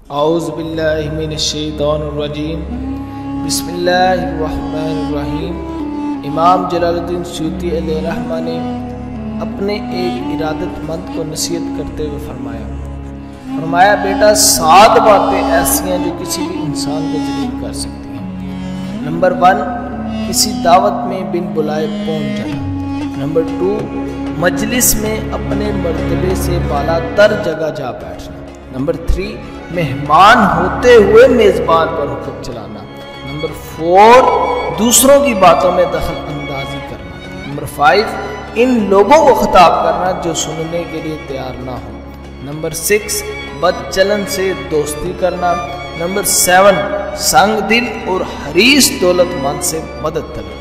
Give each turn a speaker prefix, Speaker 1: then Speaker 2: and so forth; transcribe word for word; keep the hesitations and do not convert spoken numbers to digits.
Speaker 1: औज़ु बिल्लाहि मिनश्शैतानिर्रजीम बिस्मिल्लाहिर्रहमानिर्रहीम। इमाम जलालुद्दीन सूती अलैहिर्रहमा ने अपने एक इरादतमंद को नसीहत करते हुए फरमाया फरमाया बेटा, सात बातें ऐसी हैं जो किसी भी इंसान को जलील कर सकती हैं। नंबर वन, किसी दावत में बिन बुलाए पहुंच जाना। नंबर टू, मजलिस में अपने मर्तबे से बाला तर जगह जा बैठना। नंबर थ्री, मेहमान होते हुए मेज़बान पर हुक्म चलाना। नंबर फोर, दूसरों की बातों में दखल अंदाजी करना। नंबर फाइव, इन लोगों को खिताब करना जो सुनने के लिए तैयार ना हो। नंबर सिक्स, बदचलन से दोस्ती करना। नंबर सेवन, संग दिल और हरीस दौलतमंद से मदद करना।